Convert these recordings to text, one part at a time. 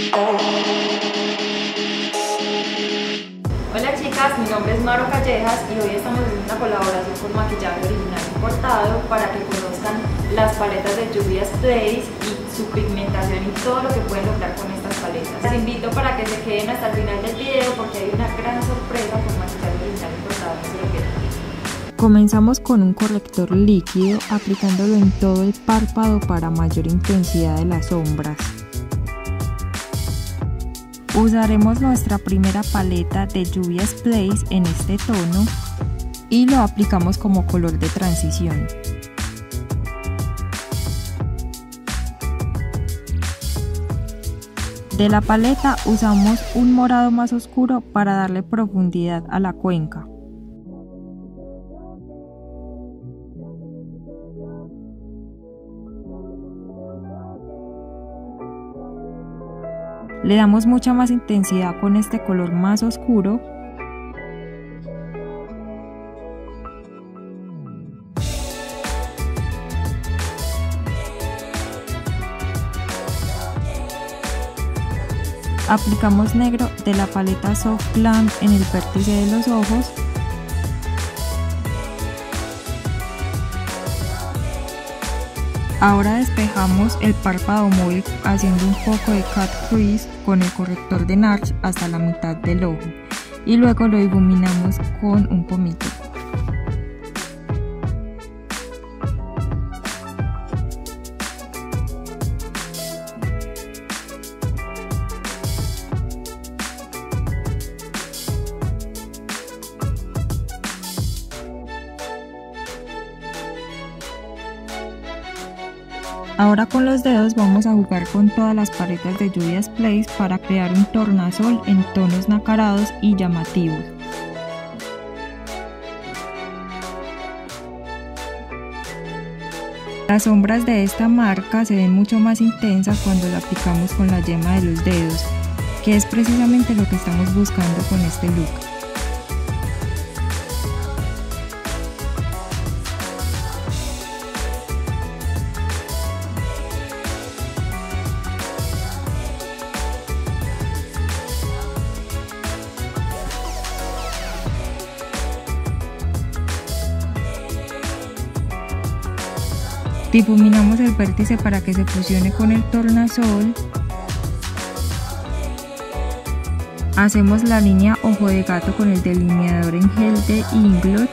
Hola chicas, mi nombre es Maro Callejas y hoy estamos haciendo una colaboración con Maquillaje Original Importado para que conozcan las paletas de Juvia's Place y su pigmentación y todo lo que pueden lograr con estas paletas. Les invito para que se queden hasta el final del video porque hay una gran sorpresa con Maquillaje Original Importado, no se lo pierdan. Comenzamos con un corrector líquido aplicándolo en todo el párpado para mayor intensidad de las sombras. Usaremos nuestra primera paleta de Juvia's Place en este tono y lo aplicamos como color de transición. De la paleta usamos un morado más oscuro para darle profundidad a la cuenca. Le damos mucha más intensidad con este color más oscuro. Aplicamos negro de la paleta Soft Glam en el vértice de los ojos. Ahora despejamos el párpado móvil haciendo un poco de cut crease con el corrector de NARS hasta la mitad del ojo y luego lo difuminamos con un pomito. Ahora con los dedos vamos a jugar con todas las paletas de Juvia's Place para crear un tornasol en tonos nacarados y llamativos. Las sombras de esta marca se ven mucho más intensas cuando la aplicamos con la yema de los dedos, que es precisamente lo que estamos buscando con este look. Difuminamos el vértice para que se fusione con el tornasol. Hacemos la línea ojo de gato con el delineador en gel de Inglot.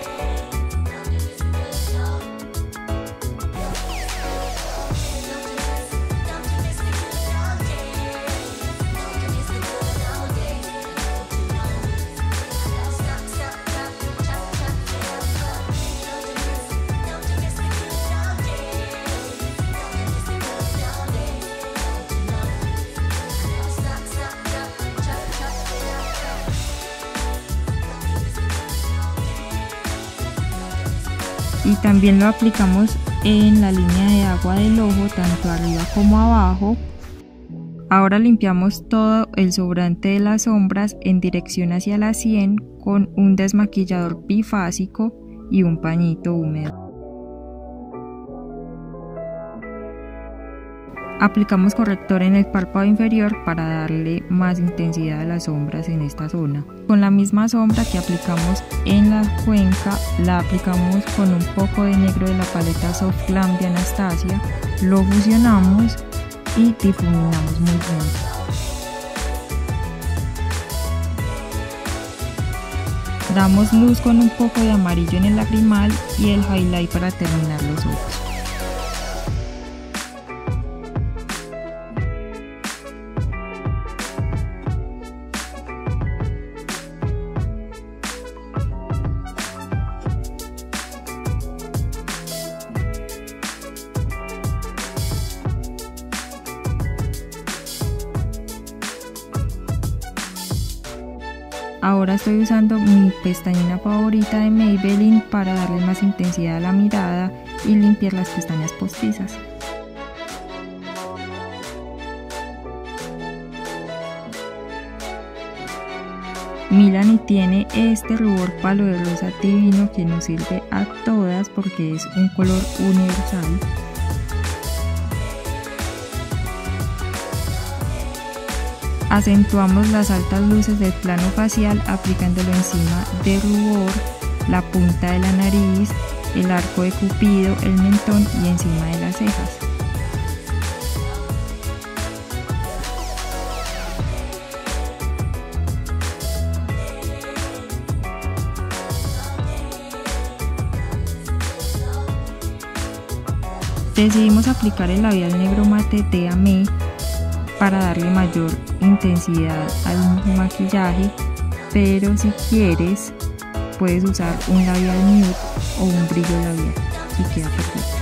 Y también lo aplicamos en la línea de agua del ojo, tanto arriba como abajo. Ahora limpiamos todo el sobrante de las sombras en dirección hacia la sien con un desmaquillador bifásico y un pañito húmedo. Aplicamos corrector en el párpado inferior para darle más intensidad a las sombras en esta zona. Con la misma sombra que aplicamos en la cuenca, la aplicamos con un poco de negro de la paleta Soft Glam de Anastasia, lo fusionamos y difuminamos muy bien. Damos luz con un poco de amarillo en el lagrimal y el highlight para terminar los ojos. Ahora estoy usando mi pestañina favorita de Maybelline para darle más intensidad a la mirada y limpiar las pestañas postizas. Milani tiene este rubor palo de rosa divino que nos sirve a todas porque es un color universal. Acentuamos las altas luces del plano facial aplicándolo encima del rubor, la punta de la nariz, el arco de Cupido, el mentón y encima de las cejas. Decidimos aplicar el labial negro mate de Amé para darle mayor intensidad al maquillaje, pero si quieres puedes usar un labial nude o un brillo labial y queda perfecto.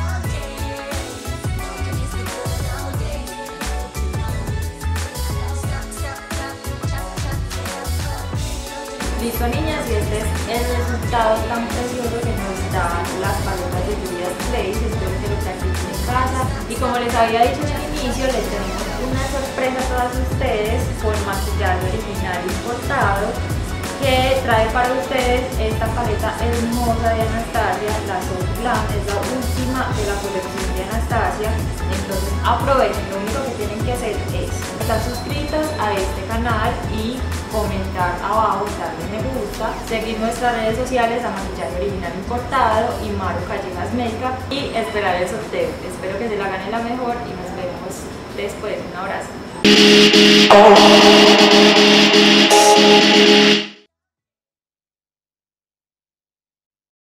Listo, niñas, y este es el resultado tan precioso que nos dan las paletas de Juvia's Place. Espero que lo practiquen en casa. Y como les había dicho en el inicio, les tenemos una sorpresa a todas ustedes con maquillaje original importado que trae para ustedes esta paleta hermosa de Anastasia, la Soft Glam. Es la última de la colección de Anastasia. Entonces aprovechen, lo único que tienen que hacer es estar suscritos a este canal y comentar abajo, darle me gusta, seguir nuestras redes sociales a Maquillaje Original Importado y Maro Callejas Makeup y esperar el sorteo. Espero que se la gane la mejor y nos vemos después. Un abrazo.